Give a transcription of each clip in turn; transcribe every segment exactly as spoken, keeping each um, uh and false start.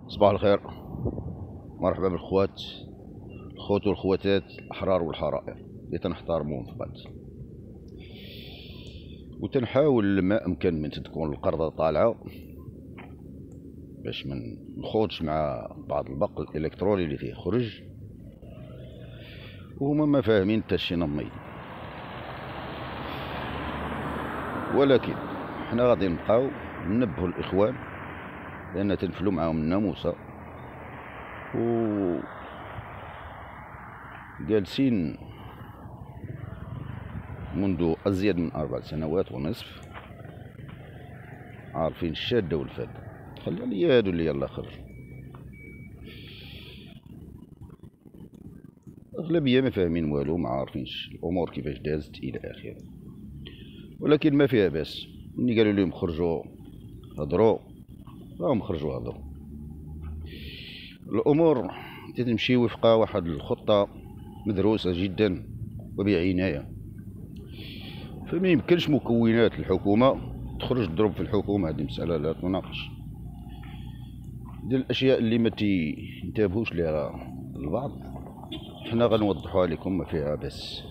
صباح الخير. مرحبا بالخوات، الخوت والخواتات، الأحرار والحرائر اللي تنحتارموهم في بعض، وتنحاول ما أمكن من تكون القرضة طالعة باش من نخوضش مع بعض البق الإلكتروني اللي فيه خرج، وهما ما فاهمين حتى شي نمي. ولكن حنا غادي نبقاو ننبهوا الإخوان لأن تنفلو معاهم الناموسة، و جالسين منذ أزيد من أربع سنوات ونصف عارفين الشادة والفادة. خلي لي هادو اللي يلا خرج، أغلبية ما فاهمين والو، ما عارفينش الأمور كيفاش دازت إلى آخره. ولكن ما فيها باس، ملي قالوا لهم خرجوا هضروا راهم خرجوا هضروا. الأمور تمشي وفق واحد الخطة مدروسة جدا وبعناية، فما يمكنش مكونات الحكومة تخرج تضرب في الحكومة. هذه مسألة لا تناقش. ديال الأشياء اللي ما تنتبهوش لها البعض حنا غنوضحوها لكم، ما فيها بس.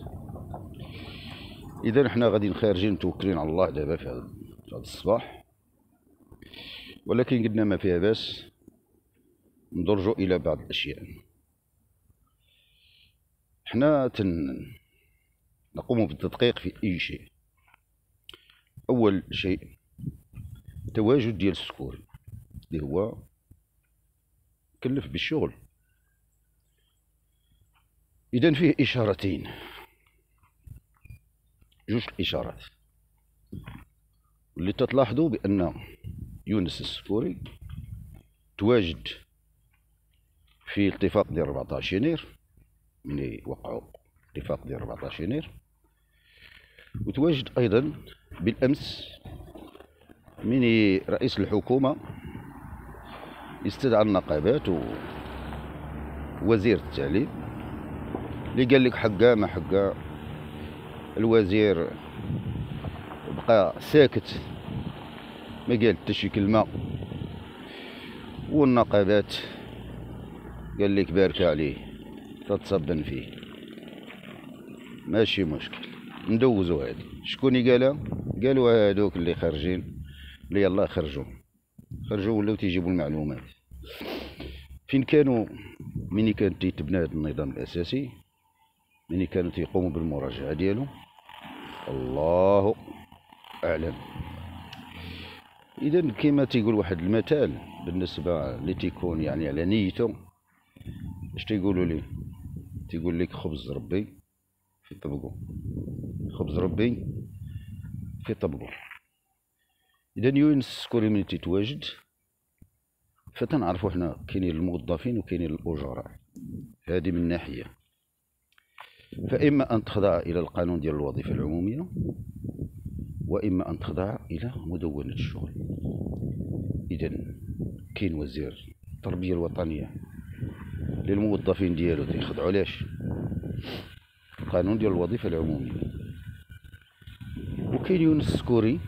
إذا حنا غادي خارجين متوكلين على الله دابا في هذا الصباح، ولكن قلنا ما فيها بس ندرجوا إلى بعض الأشياء. حنا تن نقوم بالتدقيق في أي شيء. أول شيء تواجد ديال السكوري اللي هو كلف بالشغل. إذن فيه إشارتين، جوج الإشارات اللي تتلاحظوا بأن يونس السكوري تواجد في الاتفاق ديال أربعطاش يناير، ملي وقعوا الاتفاق ديال أربعطاش يناير، وتواجد أيضا بالأمس من رئيس الحكومة استدعى النقابات ووزير التعليم اللي قال لك حقا ما حقا. الوزير بقى ساكت ما قال حتى شي كلمة، والنقابات قال لك بارك عليه تتصبن فيه. ماشي مشكل، ندوزو هادي. شكون اللي قالها؟ قالوا هادوك اللي خارجين اللي يلا خرجوا خرجوا ولاو تيجيبوا المعلومات. فين كانوا مني كان تيتبنى هذا النظام الاساسي؟ مني كانوا تيقوموا بالمراجعه ديالو؟ الله اعلم. اذا كما تيقول واحد المثال بالنسبه اللي تيكون يعني على نيته، اش تيقولوا ليه؟ تيقول لك خبز ربي في طبقو، خبز ربي في طبقو. اذا يونس السكوري ملي تيتواجد فتنعرفوا حنا كاينين الموظفين وكاينين الاجراء. هذه من ناحيه، فاما ان تخضع الى القانون ديال الوظيفه العموميه، واما ان تخضع الى مدونه الشغل. اذا كاين وزير التربيه الوطنيه للموظفين ديالو تيخضعوا علاش؟ القانون ديال الوظيفه العموميه. وكاين يونس السكوري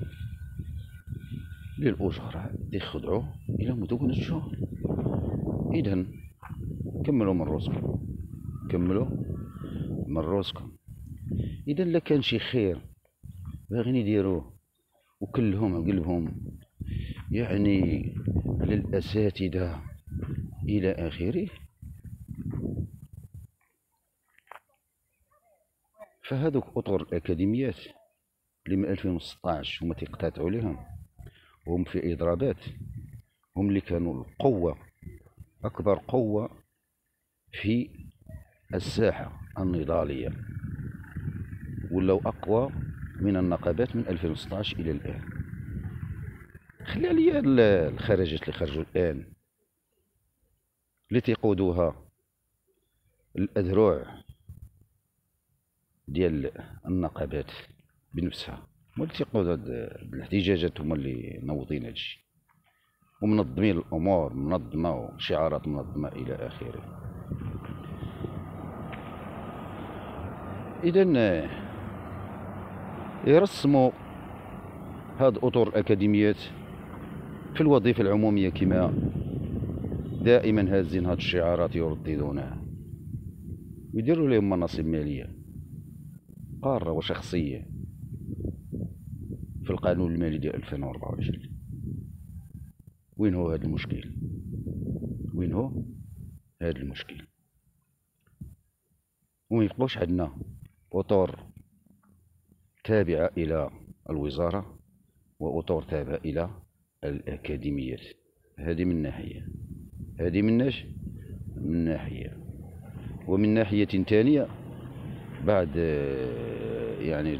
للأجراء يخضعوا إلى مدونة الشغل. إذا كملوا من روسكم، كملوا من روسكم. إذا لا كان شي خير باغيين يديروه وكلهم قلبهم يعني على الأساتذة إلى آخره، فهذوك أطر الأكاديميات اللي من ألفين وستطاش هما تيقتطعوا ليهم، هم في إضرابات، هم اللي كانوا القوة، أكبر قوة في الساحة النضالية، ولو أقوى من النقابات من ألفين وستطاش إلى الآن. خلي عليا الخرجات اللي خرجوا الآن اللي تيقودوها الأذرع ديال النقابات بنفسها، هما اللي تيقودوا هاد الاحتجاجات، هما اللي منوضين هادشي ومنظمين الأمور، منظمة وشعارات منظمة إلى آخره. إذن يرسموا هاد أطر الأكاديميات في الوظيفة العمومية كما دائما هازين هاد الشعارات يرددونها ويديروا لهم مناصب مالية قارة وشخصية في القانون المالي ديال ألفين وأربعة وعشرين. وين هو هذا المشكل؟ وين هو هذا المشكل؟ وما يبقاوش عندنا اطور تابعة الى الوزارة واطور تابعة الى الاكاديميات. هذه من ناحية، هذه من ناش من ناحية ومن ناحية ثانية بعد يعني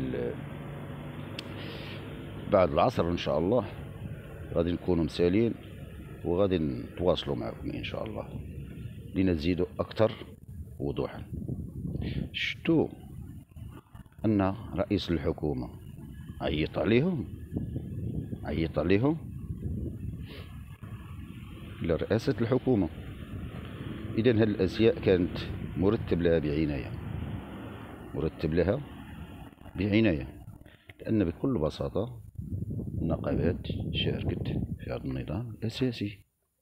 بعد العصر ان شاء الله غادي نكونوا مسالين وغادي نتواصلوا معكم ان شاء الله لنزيدوا اكثر وضوحا. شتو ان رئيس الحكومة عيط عليهم عيط عليهم لرئاسة الحكومة. اذا هذه الاشياء كانت مرتب لها بعناية مرتب لها بعناية لان بكل بساطة النقابات شاركت في هذا النظام الاساسي.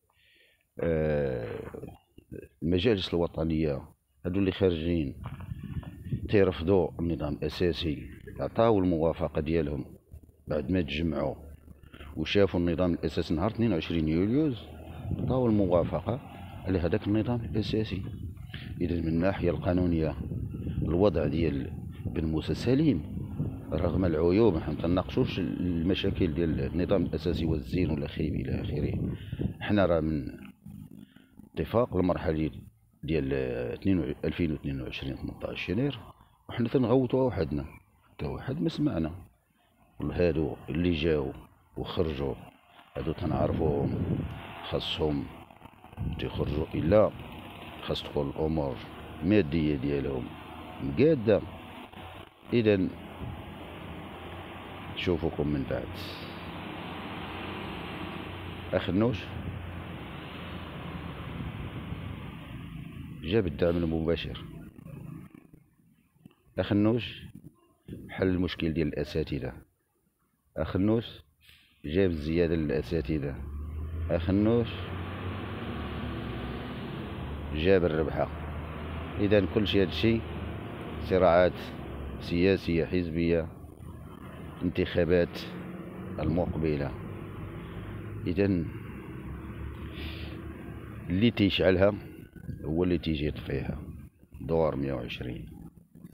آه المجالس الوطنية هادو اللي خارجين تيرفضوا النظام الاساسي عطاو الموافقة ديالهم بعد ما تجمعوا وشافوا النظام الاساسي نهار اثنين وعشرين يوليوز عطاو الموافقة على هذاك النظام الاساسي. اذا من الناحية القانونية الوضع ديال بن موسى سليم رغم العيوب، نحن متناقشوش المشاكل ديال النظام الاساسي والزين ولا خيب الى اخره. حنا راه من اتفاق المرحلي ديال ألفين واثنين وعشرين ثمنطاش يناير وحنا تنغوتوها وحدنا حتى واحد ما سمعنا. هادو اللي جاو وخرجوا هادو تنعرفوهم خاصهم تيخرجوا الا خاص تكون الامور الماديه ديالهم مقاده. اذا نشوفكم من بعد. اخنوش جاب الدعم المباشر، اخنوش حل المشكل ديال الاساتذه، اخنوش جاب الزياده للاساتذه، اخنوش جاب الربحه. اذا كل شيء هادشي صراعات سياسيه حزبيه انتخابات المقبله. اذا اللي تيشعلها هو اللي تيجي يطفيها. دور مية وعشرين.